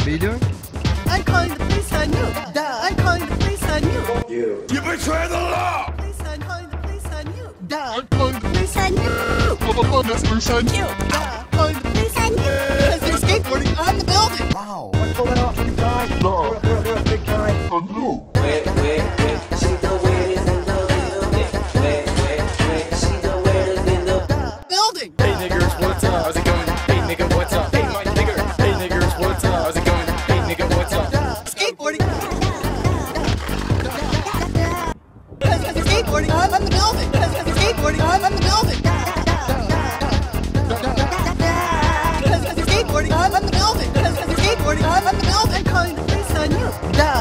What are you doing? I'm calling the police on you. Duh. I'm calling the police on you. You betray the law! Police, I'm calling the police on you. Duh. I'm calling the police on you. That's the police on you. Duh. Calling the police on you. Because they're skateboarding on the building. Wow. Let's pull that off, big guy. No. They're a big guy. Wait, she the way in the building. Wait, she the way in the building. Hey niggers, what's up? How's it going? Hey nigga, what's up? Hey my nigger. Hey niggers, what's up? How's it going? Hey nigga, what's up? Skateboarding. Because they're skateboarding on the building. Because they're skateboarding on the building. Because they're skateboarding on the building. Because they're skateboarding on the building. I'm calling the police on you. Duh.